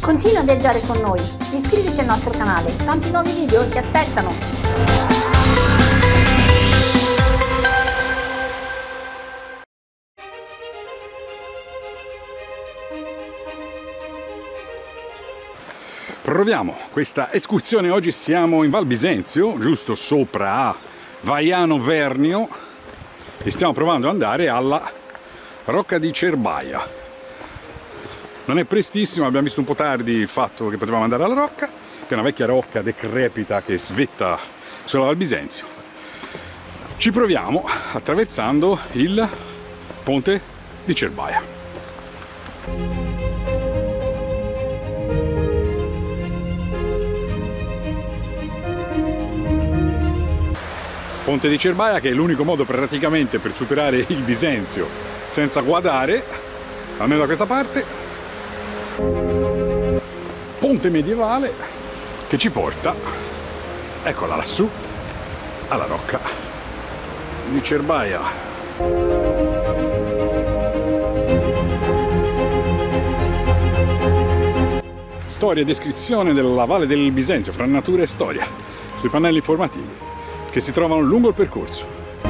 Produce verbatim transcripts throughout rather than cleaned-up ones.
Continua a viaggiare con noi, iscriviti al nostro canale, tanti nuovi video ti aspettano! Proviamo questa escursione. Oggi siamo in Val Bisenzio, giusto sopra a Vaiano Vernio, e stiamo provando ad andare alla Rocca di Cerbaia. Non è prestissimo, abbiamo visto un po' tardi il fatto che potevamo andare alla rocca, che è una vecchia rocca decrepita che svetta sulla Val Bisenzio. Ci proviamo attraversando il ponte di Cerbaia. Ponte di Cerbaia, che è l'unico modo praticamente per superare il Bisenzio senza guadare, almeno da questa parte. Ponte medievale che ci porta, eccola lassù, alla Rocca di Cerbaia. Storia e descrizione della Valle del Bisenzio fra natura e storia sui pannelli informativi che si trovano lungo il percorso.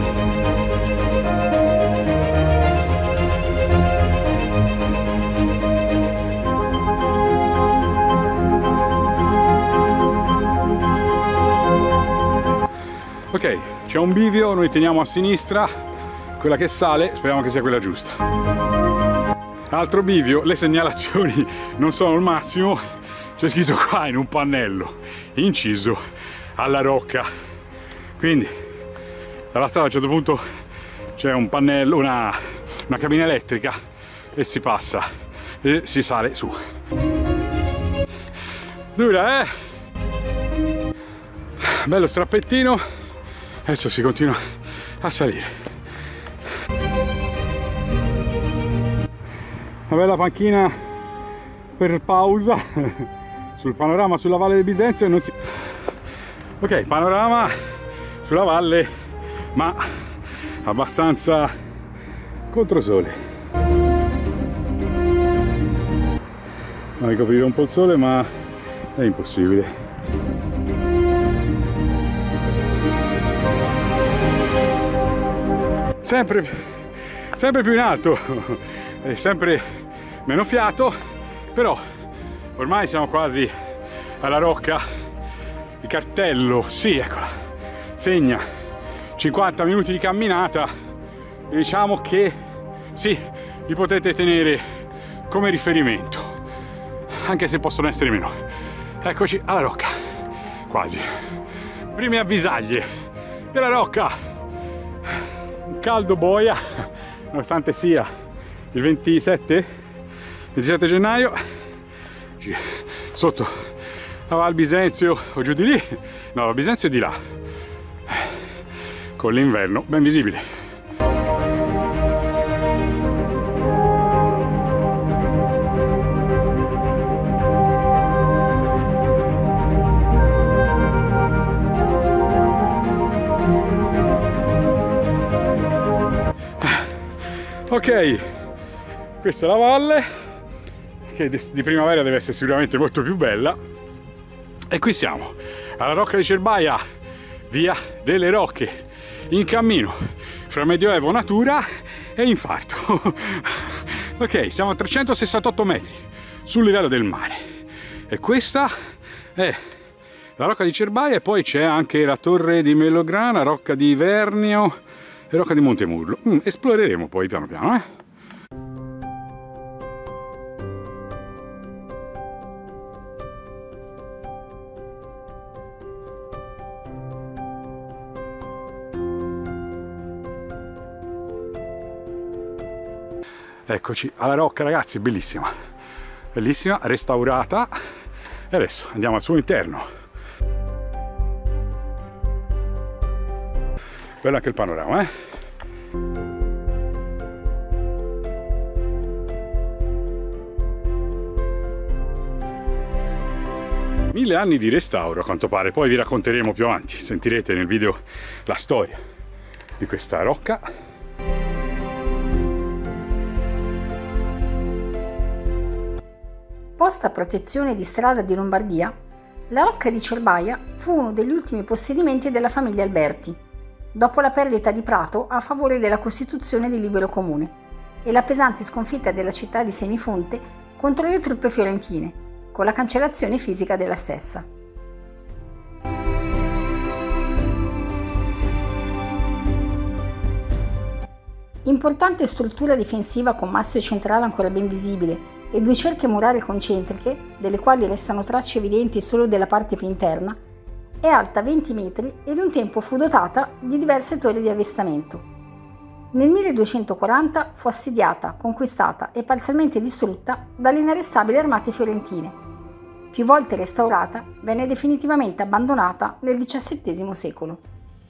Ok, c'è un bivio, noi teniamo a sinistra, quella che sale, speriamo che sia quella giusta. Altro bivio, le segnalazioni non sono il massimo, c'è scritto qua in un pannello, inciso alla rocca. Quindi dalla strada a un certo punto c'è un pannello, una, una cabina elettrica e si passa e si sale su. Dura, eh? Bello strappettino, adesso si continua a salire. Una bella panchina per pausa sul panorama sulla Valle del Bisenzio e non si... Ok, panorama sulla valle, ma abbastanza controsole. Vorrei coprire un po' il sole, ma è impossibile. Sempre, sempre più in alto, e sempre meno fiato, però ormai siamo quasi alla rocca. Il cartello, sì, eccola, segna cinquanta minuti di camminata, e diciamo che sì, li potete tenere come riferimento, anche se possono essere meno. Eccoci alla rocca, quasi. Prime avvisaglie della rocca. Un caldo boia, nonostante sia il ventisette gennaio, sotto la Val Bisenzio o giù di lì, no, la Bisenzio è di là, con l'inverno ben visibile. Ok, questa è la valle, che di primavera deve essere sicuramente molto più bella, e qui siamo alla Rocca di Cerbaia, via delle Rocche, in cammino fra medioevo, natura e infarto. Ok, siamo a trecentosessantotto metri sul livello del mare e questa è la Rocca di Cerbaia, e poi c'è anche la Torre di Melograna, Rocca di Vernio e Rocca di Montemurlo. Mm, esploreremo poi piano piano, eh? Eccoci alla rocca, ragazzi, bellissima, bellissima, restaurata, e adesso andiamo al suo interno. Bello anche il panorama, eh? Mille anni di restauro a quanto pare, poi vi racconteremo più avanti, sentirete nel video la storia di questa rocca. Posta a protezione di strada di Lombardia, la Rocca di Cerbaia fu uno degli ultimi possedimenti della famiglia Alberti, dopo la perdita di Prato a favore della costituzione di Libero Comune e la pesante sconfitta della città di Senifonte contro le truppe fiorentine, con la cancellazione fisica della stessa. Importante struttura difensiva con mastio centrale ancora ben visibile e due cerche murarie concentriche, delle quali restano tracce evidenti solo della parte più interna, è alta venti metri ed un tempo fu dotata di diverse torri di avvistamento. Nel milleduecentoquaranta fu assediata, conquistata e parzialmente distrutta dalle inarrestabili armate fiorentine. Più volte restaurata, venne definitivamente abbandonata nel diciassettesimo secolo.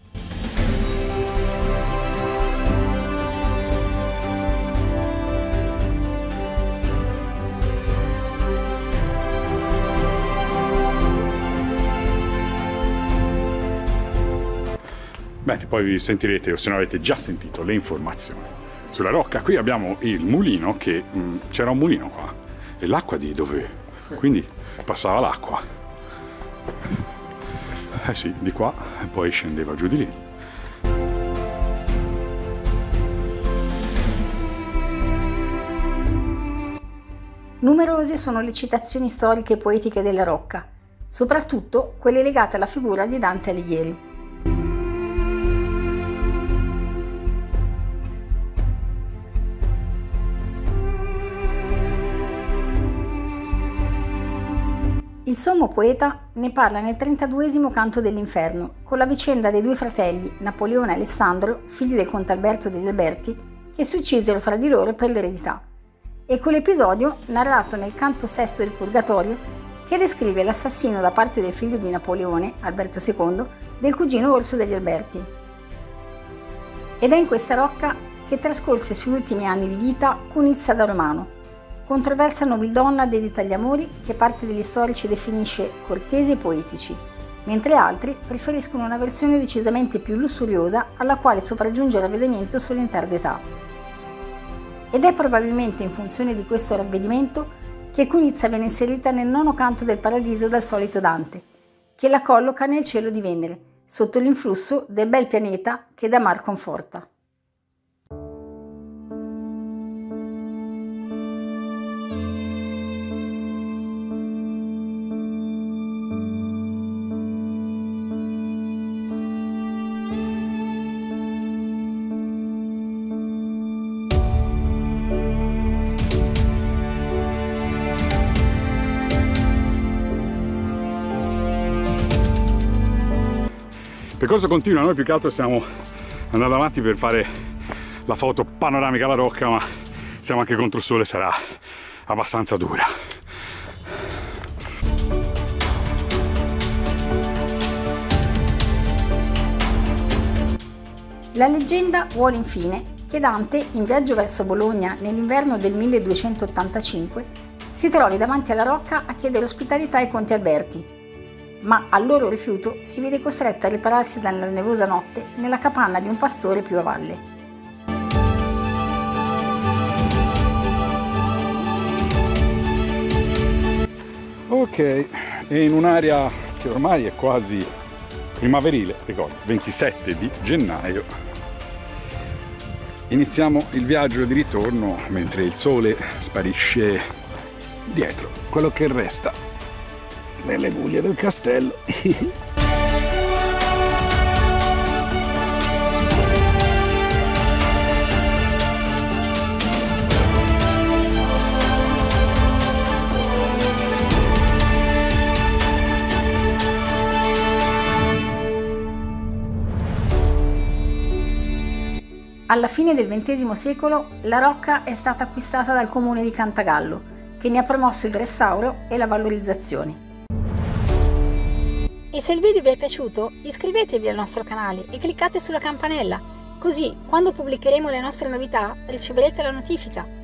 Bene, poi vi sentirete, o se non avete già sentito, le informazioni sulla Rocca. Qui abbiamo il mulino, che c'era un mulino qua, e l'acqua di dove? Quindi passava l'acqua. Eh sì, di qua, e poi scendeva giù di lì. Numerose sono le citazioni storiche e poetiche della Rocca, soprattutto quelle legate alla figura di Dante Alighieri. Il sommo poeta ne parla nel trentaduesimo canto dell'Inferno, con la vicenda dei due fratelli, Napoleone e Alessandro, figli del conte Alberto degli Alberti, che si uccisero fra di loro per l'eredità, e con l'episodio narrato nel canto sesto del Purgatorio, che descrive l'assassino da parte del figlio di Napoleone, Alberto secondo, del cugino orso degli Alberti. Ed è in questa Rocca che trascorse i suoi ultimi anni di vita Cunizia da Romano, controversa nobildonna dedita agli amori che parte degli storici definisce cortesi e poetici, mentre altri preferiscono una versione decisamente più lussuriosa alla quale sopraggiunge il ravvedimento solo in tarda età. Ed è probabilmente in funzione di questo ravvedimento che Cunizia viene inserita nel nono canto del Paradiso dal solito Dante, che la colloca nel cielo di Venere, sotto l'influsso del bel pianeta che da mar conforta. Il percorso continua, noi più che altro stiamo andando avanti per fare la foto panoramica alla Rocca, ma siamo anche contro il sole, sarà abbastanza dura. La leggenda vuole infine che Dante, in viaggio verso Bologna nell'inverno del milleduecentottantacinque, si trovi davanti alla Rocca a chiedere ospitalità ai conti Alberti, ma al loro rifiuto si vede costretto a ripararsi dalla nevosa notte nella capanna di un pastore più a valle. Ok, e in un'area che ormai è quasi primaverile, ricordo, ventisette di gennaio, iniziamo il viaggio di ritorno mentre il sole sparisce dietro quello che resta nelle guglie del castello. Alla fine del ventesimo secolo la Rocca è stata acquistata dal comune di Cantagallo, che ne ha promosso il restauro e la valorizzazione. E se il video vi è piaciuto, iscrivetevi al nostro canale e cliccate sulla campanella, così quando pubblicheremo le nostre novità riceverete la notifica.